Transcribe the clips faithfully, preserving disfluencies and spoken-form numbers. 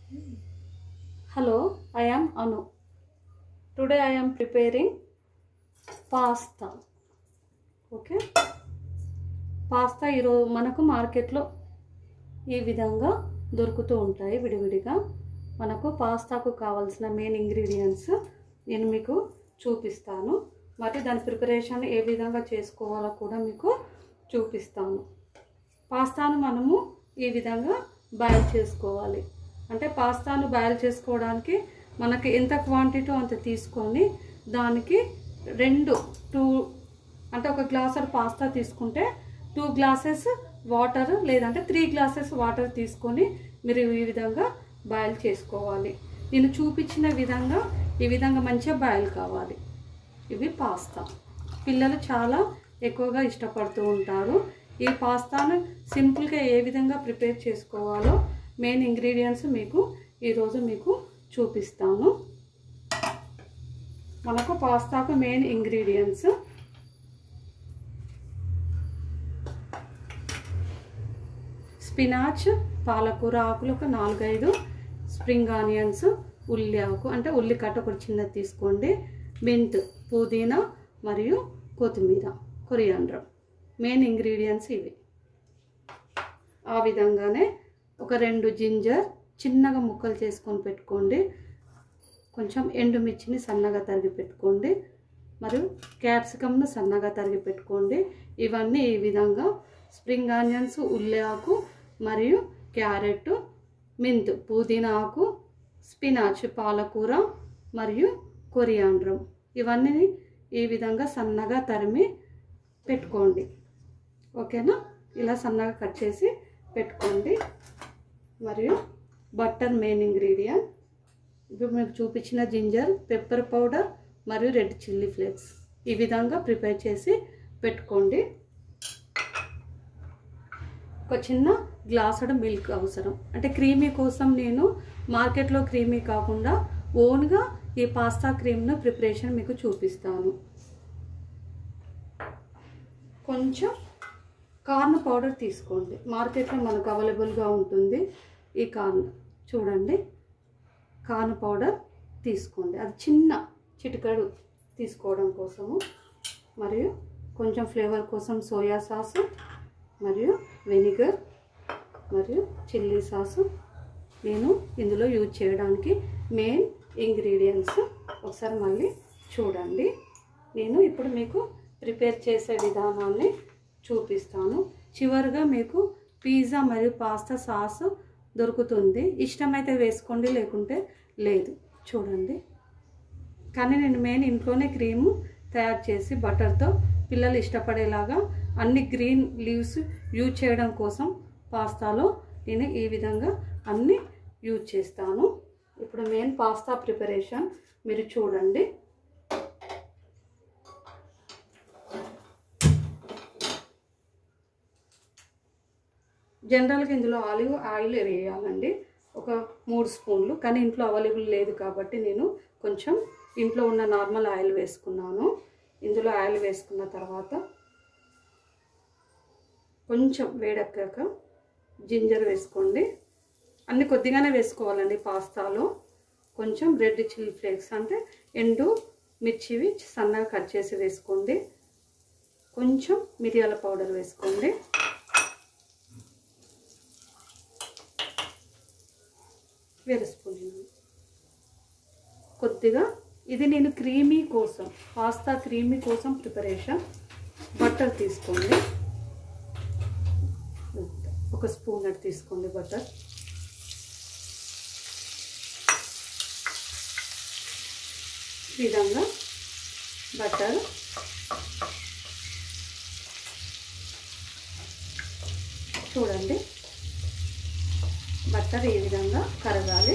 Hello, I am Anu. Today I am preparing pasta. Okay, pasta ఈరోజు మనకు మార్కెట్లో ఈ విధంగా దొరుకుతూ ఉంటాయి విడివిడిగా. మనకు పాస్తాకు కావాల్సిన మెయిన్ ఇంగ్రీడియంట్స్ నేను మీకు చూపిస్తాను. మరి దాని ప్రిపరేషన్ ఏ విధంగా చేసుకోవాలో కూడా మీకు చూపిస్తాను. పాస్తాను మనము ఈ విధంగా బాయిల్ చేసుకోవాలి. అంటే పాస్తాను బాయిల్ చేసుకోవడానికి మనకి ఎంత క్వాంటిటీ అంత తీసుకొని దానికి రెండు టూ అంటే ఒక గ్లాసర్ పాస్తా తీసుకుంటే టూ గ్లాసెస్ వాటర్ లేదంటే త్రీ గ్లాసెస్ వాటర్ తీసుకొని మీరు ఈ విధంగా బాయిల్ చేసుకోవాలి. నేను చూపించిన విధంగా ఈ విధంగా మంచిగా బాయిల్ కావాలి. ఇవి పాస్తా పిల్లలు చాలా ఎక్కువగా ఇష్టపడుతూ ఉంటారు. ఈ పాస్తాను సింపుల్గా ఏ విధంగా ప్రిపేర్ చేసుకోవాలో మెయిన్ ఇంగ్రీడియంట్స్ మీకు ఈరోజు మీకు చూపిస్తాను. మనకు పాస్తాకు మెయిన్ ఇంగ్రీడియంట్స్ స్పినాచ్, పాలకూర ఆకులు ఒక నాలుగైదు, స్ప్రింగ్ ఆనియన్స్, ఉల్లి ఆకు అంటే ఉల్లికట్ట ఒకటి చిన్నది తీసుకోండి, మింట్, పుదీనా మరియు కొత్తిమీర, కొరియాండర్ మెయిన్ ఇంగ్రీడియంట్స్ ఇవి. ఆ విధంగానే ఒక రెండు జింజర్ చిన్నగా ముక్కలు చేసుకొని పెట్టుకోండి. కొంచెం ఎండుమిర్చిని సన్నగా తరిగి పెట్టుకోండి. మరియు క్యాప్సికమ్ను సన్నగా తరిగి పెట్టుకోండి. ఇవన్నీ ఈ విధంగా స్ప్రింగ్ ఆనియన్స్, ఉల్లి ఆకు మరియు క్యారెట్, మెంతు, పుదీనా ఆకు, స్పినాచ్, పాలకూర మరియు కొరియాండర్ ఇవన్నీ ఈ విధంగా సన్నగా తరిమి పెట్టుకోండి. ఓకేనా, ఇలా సన్నగా కట్ చేసి పెట్టుకోండి. మరియు బటర్ మెయిన్ ఇంగ్రీడియంట్ ఇప్పుడు మీకు చూపించిన జింజర్, పెప్పర్ పౌడర్ మరియు రెడ్ చిల్లీ ఫ్లేక్స్ ఈ విధంగా ప్రిపేర్ చేసి పెట్టుకోండి. ఒక చిన్న గ్లాసుడు మిల్క్ అవసరం. అంటే క్రీమీ కోసం నేను మార్కెట్లో క్రీమీ కాకుండా ఓన్గా ఈ పాస్తా క్రీమ్ను ప్రిపరేషన్ మీకు చూపిస్తాను. కొంచెం కార్న్ పౌడర్ తీసుకోండి. మార్కెట్లో మనకు అవైలబుల్గా ఉంటుంది. ఈ కార్న్ చూడండి, కార్న్ పౌడర్ తీసుకోండి. అది చిన్న చిటికెడు తీసుకోవడం కోసము. మరియు కొంచెం ఫ్లేవర్ కోసం సోయా సాస్ మరియు వెనిగర్ మరియు చిల్లీ సాసు నేను ఇందులో యూజ్ చేయడానికి మెయిన్ ఇంగ్రీడియంట్స్. ఒకసారి మళ్ళీ చూడండి. నేను ఇప్పుడు మీకు ప్రిపేర్ చేసే విధానాన్ని చూపిస్తాను. చివరిగా మీకు పిజ్జా మరియు పాస్తా సాస్ దొరుకుతుంది. ఇష్టమైతే వేసుకోండి, లేకుంటే లేదు. చూడండి, కానీ నేను మెయిన్ ఇంట్లోనే క్రీము తయారు చేసి బటర్తో పిల్లలు ఇష్టపడేలాగా అన్ని గ్రీన్ లీవ్స్ యూజ్ చేయడం కోసం పాస్తాలో నేను ఈ విధంగా అన్ని యూజ్ చేస్తాను. ఇప్పుడు మెయిన్ పాస్తా ప్రిపరేషన్ మీరు చూడండి. జనరల్గా ఇందులో ఆలివ్ ఆయిల్ వేయాలండి, ఒక మూడు స్పూన్లు. కానీ ఇంట్లో అవైలబుల్ లేదు కాబట్టి నేను కొంచెం ఇంట్లో ఉన్న నార్మల్ ఆయిల్ వేసుకున్నాను. ఇందులో ఆయిల్ వేసుకున్న తర్వాత కొంచెం వేడెక్కాక జింజర్ వేసుకోండి. అన్ని కొద్దిగానే వేసుకోవాలండి పాస్తాలో. కొంచెం రెడ్ చిల్లీ ఫ్లేక్స్ అంటే ఎండు మిర్చివి సన్నగా కట్ చేసి వేసుకోండి. కొంచెం మిరియాల పౌడర్ వేసుకోండి. వేరే స్పూన్ కొద్దిగా, ఇది నేను క్రీమీ కోసం పాస్తా క్రీమీ కోసం ప్రిపరేషన్. బటర్ తీసుకోండి, ఒక స్పూన్ అటు తీసుకోండి బటర్. ఈ విధంగా బటర్ చూడండి, బటర్ ఈ విధంగా కరగాలి.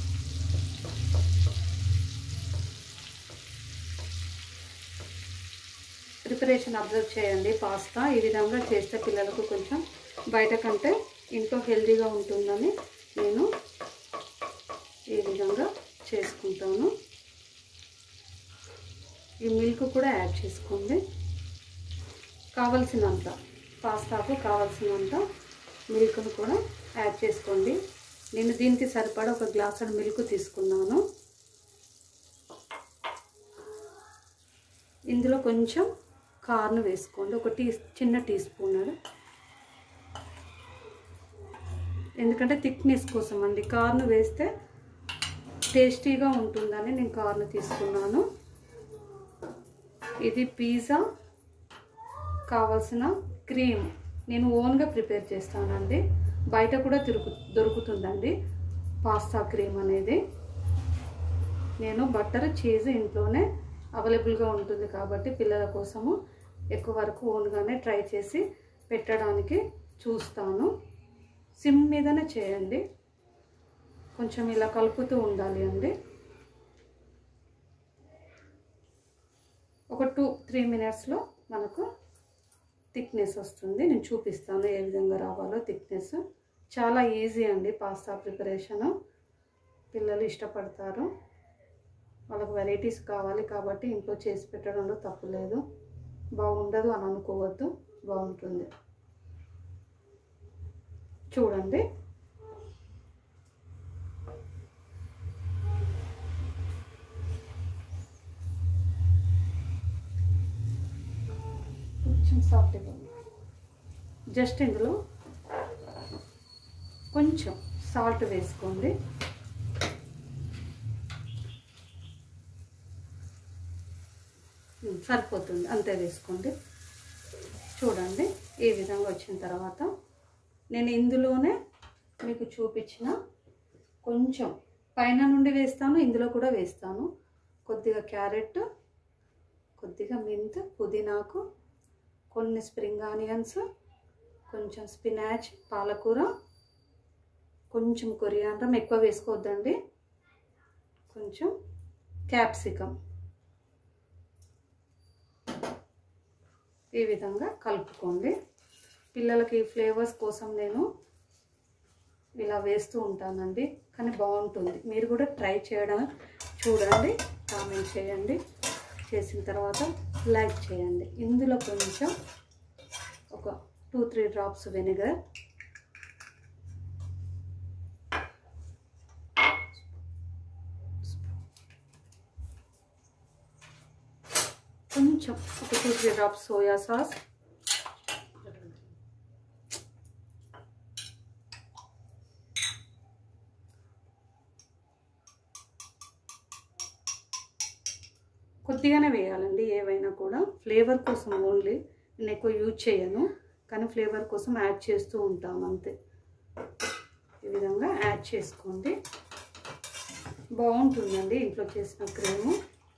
ప్రిపరేషన్ అబ్జర్వ్ చేయండి. పాస్తా ఈ విధంగా చేస్తే పిల్లలకు కొంచెం బయట కంటే ఇంట్లో హెల్తీగా ఉంటుందని నేను ఈ విధంగా చేసుకుంటాను. ఈ మిల్క్ కూడా యాడ్ చేసుకోండి. కావలసినంత పాస్తాకు కావలసినంత మిల్క్ను కూడా యాడ్ చేసుకోండి. నేను దీనికి సరిపడా ఒక గ్లాసు మిల్క్ తీసుకున్నాను. ఇందులో కొంచెం కార్న్ వేసుకోండి, ఒక టీ చిన్న టీ స్పూన్, ఎందుకంటే థిక్నెస్ కోసం అండి. కార్న్ వేస్తే టేస్టీగా ఉంటుందని నేను కార్న్ తీసుకున్నాను. ఇది పిజ్జా కావాల్సిన క్రీమ్ నేను ఓన్గా ప్రిపేర్ చేస్తానండి. బయట కూడా తిరుగు దొరుకుతుందండి పాస్తా క్రీమ్ అనేది. నేను బటర్ చీజ్ ఇంట్లోనే అవైలబుల్గా ఉంటుంది కాబట్టి పిల్లల కోసము ఎక్కువ వరకు ఓన్గానే ట్రై చేసి పెట్టడానికి చూస్తాను. సిమ్ మీదనే చేయండి, కొంచెం ఇలా కలుపుతూ ఉండాలి అండి. ఒక టూ త్రీ మినిట్స్లో మనకు థిక్నెస్ వస్తుంది. నేను చూపిస్తాను ఏ విధంగా రావాలో థిక్నెస్. చాలా ఈజీ అండి పాస్తా ప్రిపరేషను, పిల్లలు ఇష్టపడతారు. వాళ్ళకి వెరైటీస్ కావాలి కాబట్టి ఇంట్లో చేసి పెట్టడంలో తప్పు లేదు. బాగుండదు అని అనుకోవద్దు, బాగుంటుంది. చూడండి కొంచెం సాల్ట్ ఇవ్వండి. జస్ట్ ఇందులో కొంచెం సాల్ట్ వేసుకోండి. సరిపోతుంది, అంతే వేసుకోండి. చూడండి ఈ విధంగా వచ్చిన తర్వాత నేను ఇందులోనే మీకు చూపించిన కొంచెం పైన నుండి వేస్తాను, ఇందులో కూడా వేస్తాను. కొద్దిగా క్యారెట్, కొద్దిగా మెంత్, పుదీనాకు, కొన్ని స్ప్రింగ్ ఆనియన్స్, కొంచెం స్పినాచ్, పాలకూర, కొంచెం కొరియాండర్, ఎక్కువ వేసుకోవద్దండి, కొంచెం క్యాప్సికమ్. ఈ విధంగా కలుపుకోండి. పిల్లలకి ఫ్లేవర్స్ కోసం నేను ఇలా వేస్తూ ఉంటానండి, కానీ బాగుంటుంది. మీరు కూడా ట్రై చేయడం చూడండి, కామెంట్ చేయండి. చేసిన తర్వాత లైక్ చేయండి. ఇందులో కొంచెం ఒక టూ త్రీ డ్రాప్స్ వెనిగర్, కొంచెం ఒక two three drops soya sauce, కొద్దిగానే వేయాలండి ఏవైనా కూడా, ఫ్లేవర్ కోసం ఓన్లీ. నేను ఎక్కువ యూజ్ చేయను, కానీ ఫ్లేవర్ కోసం యాడ్ చేస్తూ ఉంటాను అంతే. ఈ విధంగా యాడ్ చేసుకోండి, బాగుంటుందండి ఇంట్లో చేసిన cream.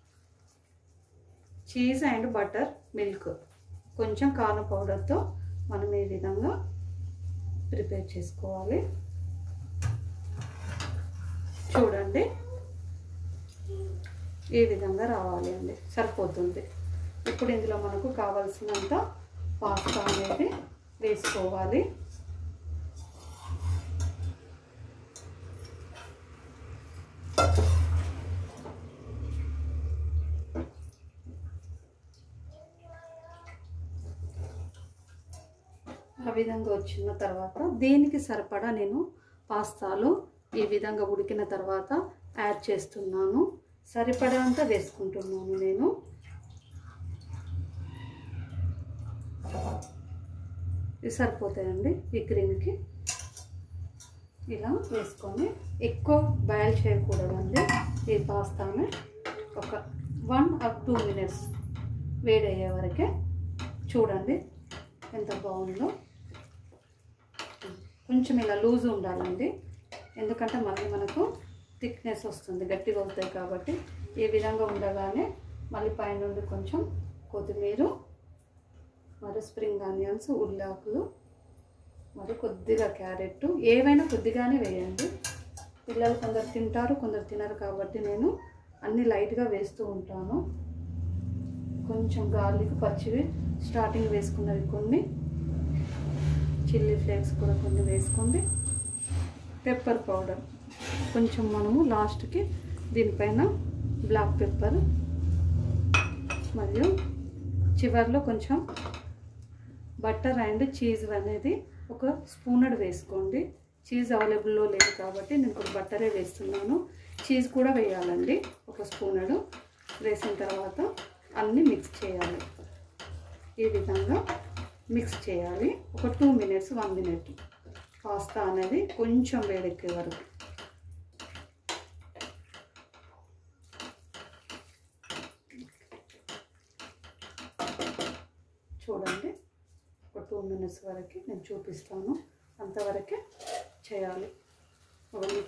Cheese and butter, milk, కొంచెం కార్న్ పౌడర్తో మనం ఈ విధంగా ప్రిపేర్ చేసుకోవాలి. చూడండి ఈ విధంగా రావాలి అండి, సరిపోతుంది. ఇప్పుడు ఇందులో మనకు కావాల్సినంత పాస్తా అనేది వేసుకోవాలి. ఆ విధంగా వచ్చిన తర్వాత దీనికి సరిపడా నేను పాస్తాలు ఈ విధంగా ఉడికిన తర్వాత యాడ్ చేస్తున్నాను. సరిపడా అంతా వేసుకుంటున్నాను నేను. ఇవి సరిపోతాయండి ఈ క్రీమ్కి. ఇలా వేసుకొని ఎక్కువ బాయిల్ చేయకూడదండి ఈ పాస్తాని. ఒక వన్ ఆర్ టూ మినిట్స్ వేడయ్యే వరకే. చూడండి ఎంత బాగుందో. కొంచెం ఇలా లూజ్ ఉండాలండి, ఎందుకంటే మళ్ళీ మనకు థిక్నెస్ వస్తుంది, గట్టిగా అవుతాయి కాబట్టి. ఈ విధంగా ఉండగానే మళ్ళీ పైనుండి కొంచెం కొత్తిమీర, మరి స్ప్రింగ్ ఆనియన్స్, ఉల్లాకులు, మరి కొద్దిగా క్యారెట్, ఏవైనా కొద్దిగానే వేయండి. పిల్లలు కొందరు తింటారు, కొందరు తినరు కాబట్టి నేను అన్నీ లైట్గా వేస్తూ ఉంటాను. కొంచెం గార్లిక్, పచ్చివి స్టార్టింగ్ వేసుకున్నవి కొన్ని, చిల్లీ ఫ్లేక్స్ కూడా కొన్ని వేసుకోండి. పెప్పర్ పౌడర్ కొంచెం మనము లాస్ట్కి దీనిపైన బ్లాక్ పెప్పర్, మరియు చివర్లో కొంచెం బటర్ అండ్ చీజ్ అనేది ఒక స్పూనడ్ వేసుకోండి. చీజ్ అవైలబుల్లో లేదు కాబట్టి నేను ఇప్పుడు బట్టరే వేస్తున్నాను. చీజ్ కూడా వేయాలండి, ఒక స్పూనడు వేసిన తర్వాత అన్నీ మిక్స్ చేయాలి. ఈ విధంగా మిక్స్ చేయాలి. ఒక two minutes one minute pasta అనేది కొంచెం వేడెక్కే వరకు. చూడండి, ఒక టూ మినిట్స్ వరకు నేను చూపిస్తాను, అంతవరకే చేయాలి. అవన్నీ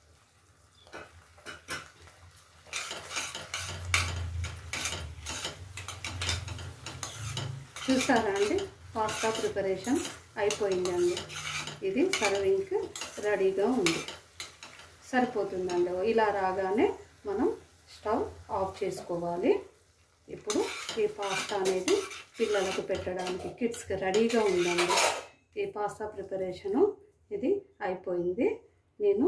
చూసారా అండి, పాస్తా ప్రిపరేషన్ అయిపోయిందండి. ఇది సర్వింగ్కి రెడీగా ఉంది. సరిపోతుందండి. ఇలా రాగానే మనం స్టవ్ ఆఫ్ చేసుకోవాలి. ఇప్పుడు ఈ పాస్తా అనేది పిల్లలకు పెట్టడానికి కిడ్స్కి రెడీగా ఉందండి. ఈ పాస్తా ప్రిపరేషను ఇది అయిపోయింది. నేను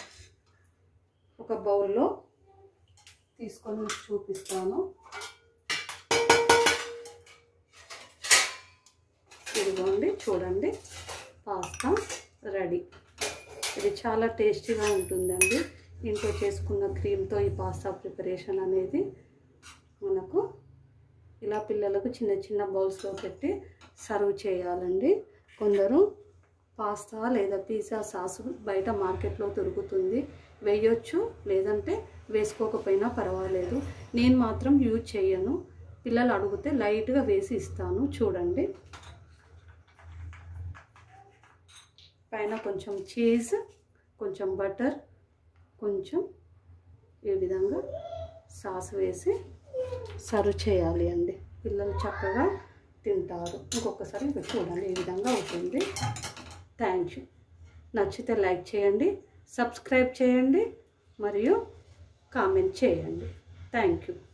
ఒక బౌల్లో తీసుకొని చూపిస్తాను. ఇదిగోండి, చూడండి, పాస్తా రెడీ. ఇది చాలా టేస్టీగా ఉంటుందండి. ఇంట్లో చేసుకున్న క్రీమ్తో ఈ పాస్తా ప్రిపరేషన్ అనేది మనకు ఇలా పిల్లలకు చిన్న చిన్న బౌల్స్లో పెట్టి సర్వ్ చేయాలండి. కొందరు పాస్తా లేదా పిజ్జా సాస్ బయట మార్కెట్లో దొరుకుతుంది, వేయొచ్చు, లేదంటే వేసుకోకపోయినా పర్వాలేదు. నేను మాత్రం యూజ్ చేయను. పిల్లలు అడిగితే లైట్గా వేసి ఇస్తాను. చూడండి, పైన కొంచెం చీజ్, కొంచెం బటర్, కొంచెం ఈ విధంగా సాస్ వేసి సర్వ్ చేయాలి అండి. పిల్లలు చక్కగా తింటారు. ఇంకొకసారి ఇంకా చూడండి, ఈ విధంగా అవుతుంది. Thank you. నచ్చితే లైక్ చేయండి, సబ్స్క్రైబ్ చేయండి మరియు కామెంట్ చేయండి. Thank you.